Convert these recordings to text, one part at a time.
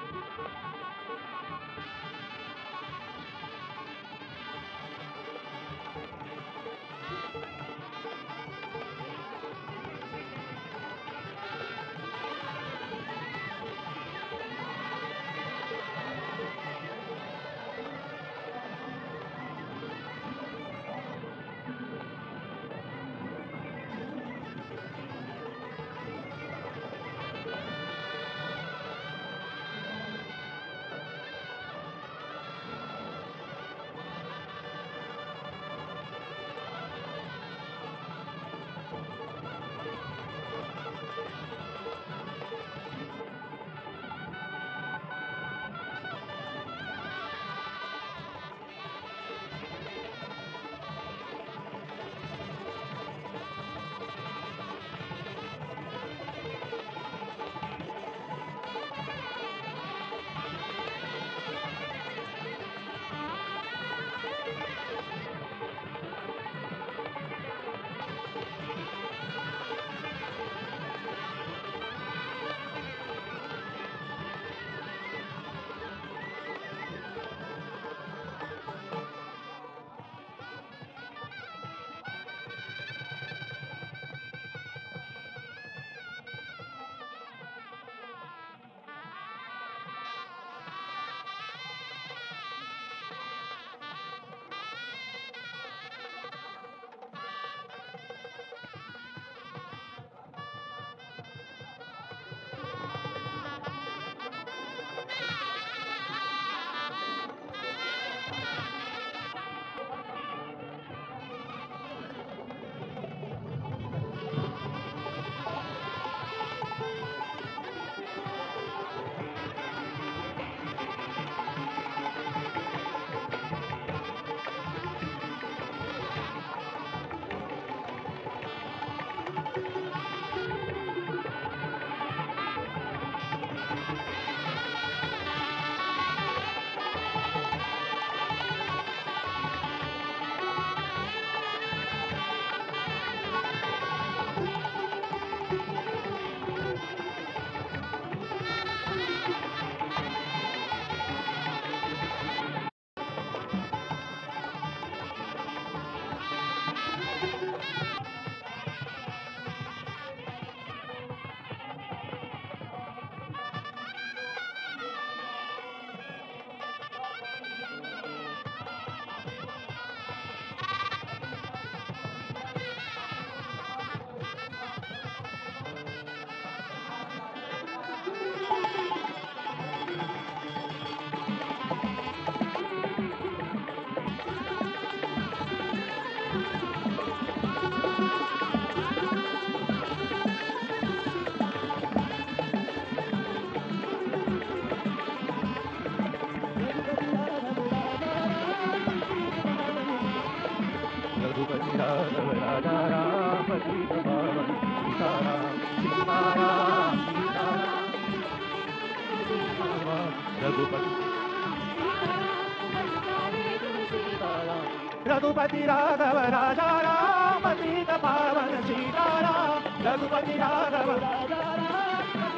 रघुपति राघव राजा राम पतित पावन सीताराम। रघुपति राघव राजा राम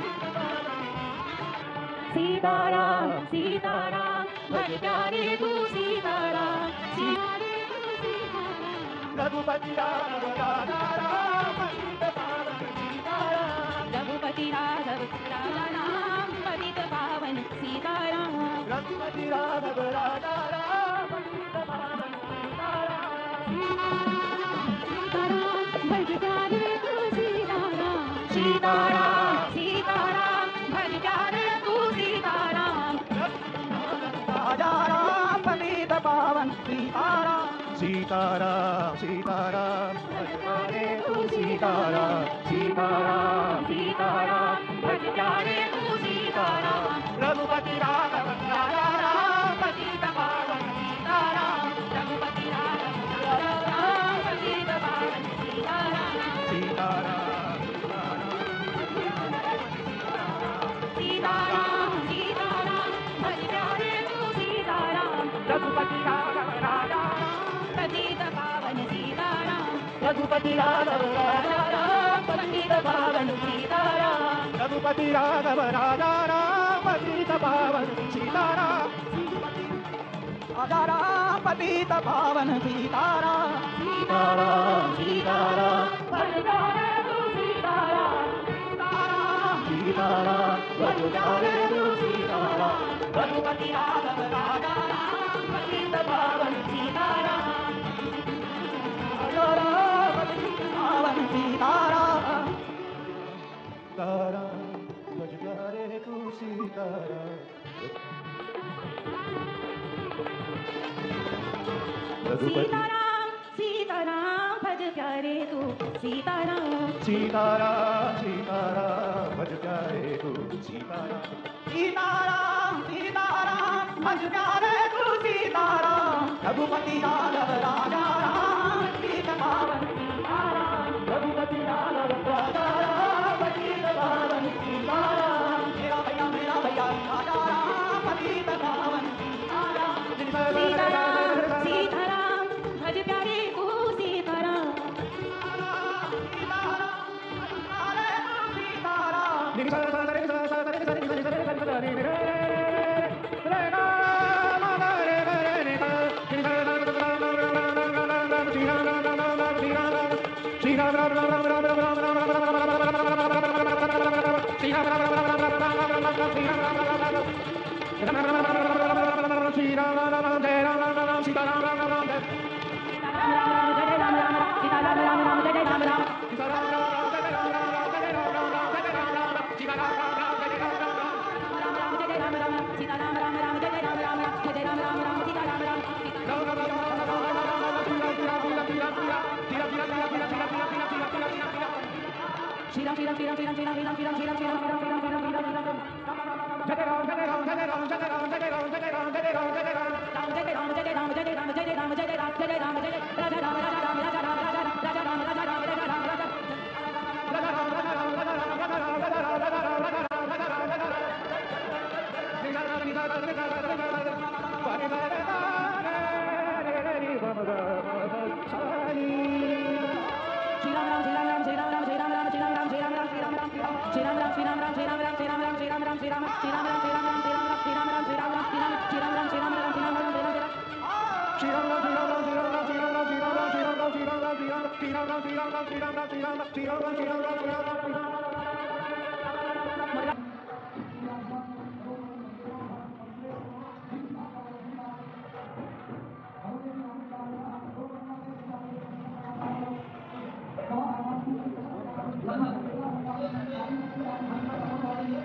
सीताराम सीताराम भज प्यारे तू सीताराम। रघुपति राघव राजा राम पतित पावन सीताराम। रघुपति राघव राजा राम पतित पावन सीताराम। रघुपति राघव राजा राम पतित पावन सीताराम। सीताराम भज प्यारे तू सीताराम। राजा राम पतित पावन सीताराम। सीताराम सीताराम भज प्यारे तू सीताराम। सीताराम सीताराम भज प्यारे तू सीताराम। रघुपति राघव राजा राम पतित पावन सीताराम। रघुपति राघव राजा राम पतित पावन सीताराम। सीताराम सीताराम सीताराम भज प्यारे तू सीताराम। रघुपति राघव राजा पतित पावन सीताराम। रघुपति राघव राजा राम पतित पावन सीताराम। रघुपति राघव राजा राम पतित पावन सीताराम आजा राम पतित पावन सीताराम सीताराम सीताराम भज प्यारे तू सीताराम सीताराम भज प्यारे तू सीताराम रघुपति राघव राजा राम पतित पावन सीताराम आजा राम पतित पावन सीताराम सीताराम भज प्यारे तू सीताराम सीताराम सीताराम भज प्यारे तू सीताराम सीताराम सीताराम भज प्यारे तू सीताराम सीताराम सीताराम भज प्यारे तू सीताराम रघुपति राघव राजा राम पतित पावन सीताराम रघुपति राघव राजा राम पतित पावन सीताराम मेरा भैया राजा राम पतित पावन सीताराम सीताराम सीताराम भज प्यारे तू सीताराम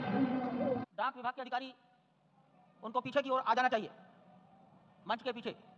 डाक विभाग के अधिकारी उनको पीछे की ओर आ जाना चाहिए, मंच के पीछे।